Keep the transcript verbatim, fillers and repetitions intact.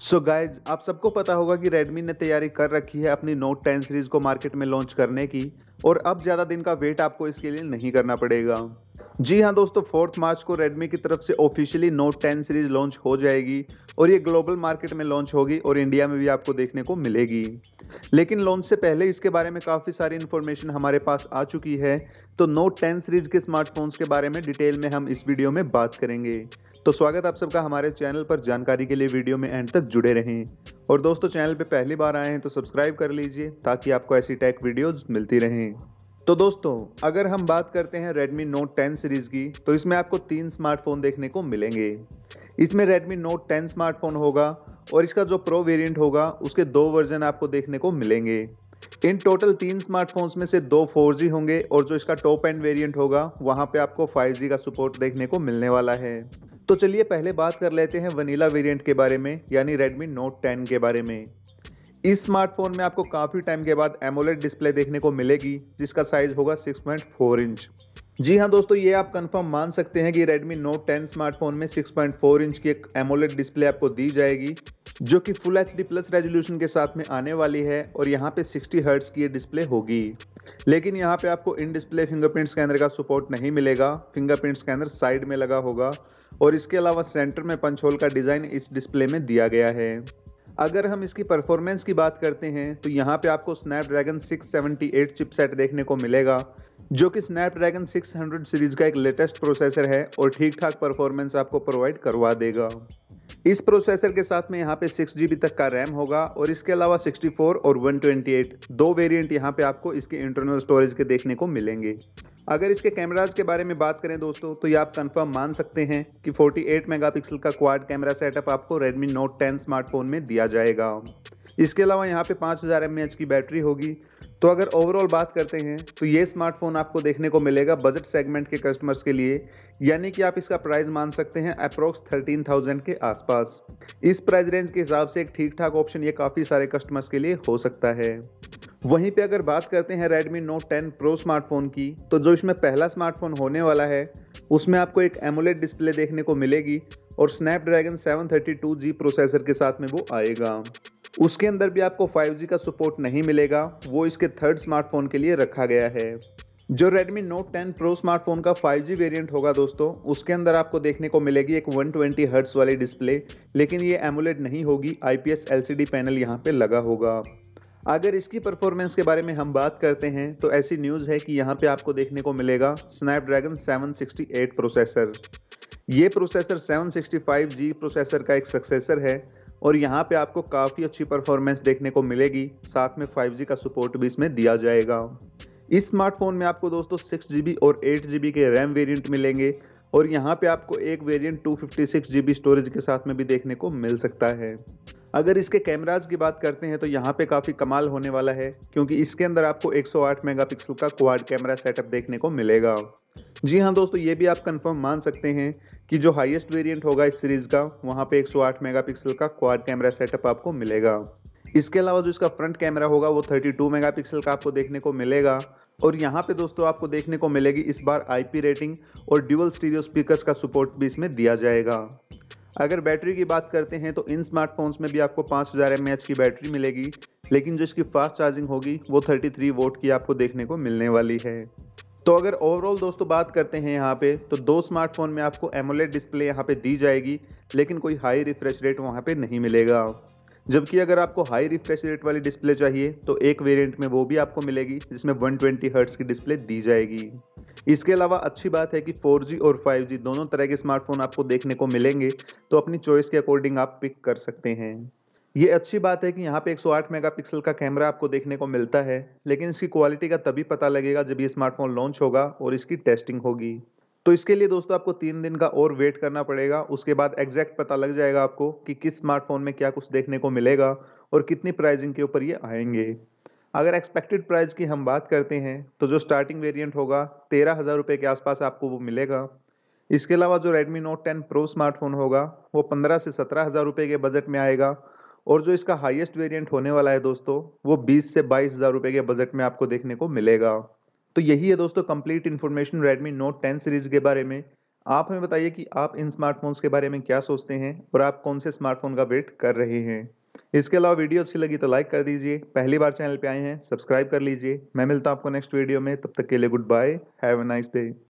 So guys आप सबको पता होगा कि Redmi ने तैयारी कर रखी है अपनी Note टेन सीरीज को मार्केट में लॉन्च करने की और अब ज़्यादा दिन का वेट आपको इसके लिए नहीं करना पड़ेगा। जी हाँ दोस्तों, फोर्थ मार्च को Redmi की तरफ से officially Note ten series launch हो जाएगी और ये ग्लोबल मार्केट में लॉन्च होगी और इंडिया में भी आपको देखने को मिलेगी। लेकिन लॉन्च से पहले इसके बारे में काफ़ी सारी इन्फॉर्मेशन हमारे पास आ चुकी है, तो Note टेन सीरीज के स्मार्टफोन्स के बारे में डिटेल में हम इस वीडियो में बात करेंगे। तो स्वागत आप सबका हमारे चैनल पर। जानकारी के लिए वीडियो में एंड तक जुड़े रहें और दोस्तों चैनल पे पहली बार आए हैं तो सब्सक्राइब कर लीजिए ताकि आपको ऐसी टेक वीडियोस मिलती रहें। तो दोस्तों अगर हम बात करते हैं Redmi Note टेन सीरीज की, तो इसमें आपको तीन स्मार्टफोन देखने को मिलेंगे। इसमें Redmi Note टेन स्मार्टफोन होगा और इसका जो प्रो वेरिएंट होगा उसके दो वर्जन आपको देखने को मिलेंगे। इन टोटल तीन स्मार्टफोन्स में से दो फोर जी होंगे और जो इसका टॉप एंड वेरिएंट होगा वहां पे आपको फाइव जी का सपोर्ट देखने को मिलने वाला है। तो चलिए पहले बात कर लेते हैं वनीला वेरिएंट के बारे में, यानी Redmi Note टेन के बारे में। इस स्मार्टफोन में आपको काफ़ी टाइम के बाद एमोलेड डिस्प्ले देखने को मिलेगी जिसका साइज होगा सिक्स पॉइंट फोर इंच। जी हाँ दोस्तों, ये आप कंफर्म मान सकते हैं कि Redmi Note टेन स्मार्टफोन में सिक्स पॉइंट फोर इंच की एक एमोलेड डिस्प्ले आपको दी जाएगी जो कि full H D plus resolution के साथ में आने वाली है और यहाँ पे सिक्सटी हर्ट्ज की ये डिस्प्ले होगी। लेकिन यहाँ पे आपको इन डिस्प्ले फिंगरप्रिंट स्कैनर का सपोर्ट नहीं मिलेगा। फिंगरप्रिंट स्कैनर साइड में लगा होगा और इसके अलावा सेंटर में पंच होल का डिज़ाइन इस डिस्प्ले में दिया गया है। अगर हम इसकी परफॉर्मेंस की बात करते हैं तो यहाँ पे आपको Snapdragon six seventy eight chipset देखने को मिलेगा जो कि स्नैपड्रैगन सिक्स हंड्रेड सीरीज का एक लेटेस्ट प्रोसेसर है और ठीक ठाक परफॉर्मेंस आपको प्रोवाइड करवा देगा। इस प्रोसेसर के साथ में यहाँ पे सिक्स जी बी तक का रैम होगा और इसके अलावा सिक्सटी फोर और वन ट्वेंटी एट दो वेरिएंट यहाँ पे आपको इसके इंटरनल स्टोरेज के देखने को मिलेंगे। अगर इसके कैमराज के बारे में बात करें दोस्तों, तो ये आप कंफर्म मान सकते हैं कि फोर्टी एट मेगापिक्सल का क्वाड कैमरा सेटअप आपको Redmi Note टेन स्मार्टफोन में दिया जाएगा। इसके अलावा यहाँ पे पाँच हज़ार एम ए एच की बैटरी होगी। तो अगर ओवरऑल बात करते हैं तो ये स्मार्टफोन आपको देखने को मिलेगा बजट सेगमेंट के कस्टमर्स के लिए, यानी कि आप इसका प्राइस मान सकते हैं अप्रोक्स थर्टीन थाउजेंड के आसपास। इस प्राइस रेंज के हिसाब से एक ठीक ठाक ऑप्शन ये काफ़ी सारे कस्टमर्स के लिए हो सकता है। वहीं पे अगर बात करते हैं Redmi Note ten Pro smartphone की, तो जो इसमें पहला स्मार्टफोन होने वाला है उसमें आपको एक एमोलेड डिस्प्ले देखने को मिलेगी और Snapdragon seven thirty two G processor के साथ में वो आएगा। उसके अंदर भी आपको फाइव जी का सपोर्ट नहीं मिलेगा, वो इसके थर्ड स्मार्टफोन के लिए रखा गया है। जो Redmi Note ten Pro smartphone का फाइव जी वेरिएंट होगा दोस्तों, उसके अंदर आपको देखने को मिलेगी एक वन ट्वेंटी हर्ट्ज वाली डिस्प्ले, लेकिन ये एमोलेड नहीं होगी, I P S L C D panel यहाँ पे लगा होगा। अगर इसकी परफॉर्मेंस के बारे में हम बात करते हैं तो ऐसी न्यूज़ है कि यहाँ पे आपको देखने को मिलेगा Snapdragon seven sixty eight processor. ये processor seven sixty five G processor का एक सक्सेसर है और यहाँ पे आपको काफ़ी अच्छी परफॉर्मेंस देखने को मिलेगी, साथ में फाइव जी का सपोर्ट भी इसमें दिया जाएगा। इस स्मार्टफोन में आपको दोस्तों सिक्स जी बी और एट जी बी के रैम वेरिएंट मिलेंगे और यहाँ पे आपको एक variant two fifty six G B storage के साथ में भी देखने को मिल सकता है। अगर इसके कैमराज की बात करते हैं तो यहाँ पे काफ़ी कमाल होने वाला है, क्योंकि इसके अंदर आपको वन ओ एट मेगापिक्सल का क्वाड कैमरा सेटअप देखने को मिलेगा। जी हाँ दोस्तों, ये भी आप कंफर्म मान सकते हैं कि जो हाईएस्ट वेरिएंट होगा इस सीरीज़ का, वहाँ पे वन ओ एट मेगापिक्सल का क्वाड कैमरा सेटअप आपको मिलेगा। इसके अलावा जो इसका फ्रंट कैमरा होगा वो थर्टी टू मेगापिक्सल का आपको देखने को मिलेगा और यहाँ पे दोस्तों आपको देखने को मिलेगी इस बार आई पी रेटिंग और ड्यूअल स्टीरियो स्पीकर्स का सपोर्ट भी इसमें दिया जाएगा। अगर बैटरी की बात करते हैं तो इन स्मार्टफोन्स में भी आपको पाँच हज़ार एम ए एच की बैटरी मिलेगी, लेकिन जो इसकी फास्ट चार्जिंग होगी वो थर्टी थ्री वोल्ट की आपको देखने को मिलने वाली है। तो अगर ओवरऑल दोस्तों बात करते हैं यहाँ पे, तो दो स्मार्टफोन में आपको एमोलेड डिस्प्ले यहाँ पे दी जाएगी, लेकिन कोई हाई रिफ्रेश रेट वहाँ पे नहीं मिलेगा। जबकि अगर आपको हाई रिफ्रेश रेट वाली डिस्प्ले चाहिए तो एक वेरिएंट में वो भी आपको मिलेगी जिसमें वन ट्वेंटी हर्ट्ज की डिस्प्ले दी जाएगी। इसके अलावा अच्छी बात है कि फोर जी और फाइव जी दोनों तरह के स्मार्टफोन आपको देखने को मिलेंगे, तो अपनी चॉइस के अकॉर्डिंग आप पिक कर सकते हैं। ये अच्छी बात है कि यहाँ पे वन ओ एट मेगापिक्सल का कैमरा आपको देखने को मिलता है, लेकिन इसकी क्वालिटी का तभी पता लगेगा जब ये स्मार्टफोन लॉन्च होगा और इसकी टेस्टिंग होगी। तो इसके लिए दोस्तों आपको तीन दिन का और वेट करना पड़ेगा, उसके बाद एग्जैक्ट पता लग जाएगा आपको कि किस स्मार्टफोन में क्या कुछ देखने को मिलेगा और कितनी प्राइसिंग के ऊपर ये आएंगे। अगर एक्सपेक्टेड प्राइस की हम बात करते हैं तो जो स्टार्टिंग वेरिएंट होगा तेरह हज़ार रुपये के आसपास आपको वो मिलेगा। इसके अलावा जो Redmi Note ten Pro smartphone होगा वो पंद्रह से सत्रह हज़ार रुपये के बजट में आएगा और जो इसका हाईएस्ट वेरिएंट होने वाला है दोस्तों वो बीस से बाईस हज़ार रुपये के बजट में आपको देखने को मिलेगा। तो यही है दोस्तों complete information Redmi Note ten series के बारे में। आप हमें बताइए कि आप इन स्मार्टफ़ोन्स के बारे में क्या सोचते हैं और आप कौन से स्मार्टफ़ोन का वेट कर रहे हैं? इसके अलावा वीडियो अच्छी लगी तो लाइक कर दीजिए। पहली बार चैनल पे आए हैं, सब्सक्राइब कर लीजिए। मैं मिलता हूँ आपको नेक्स्ट वीडियो में, तब तक के लिए good bye, have a nice day.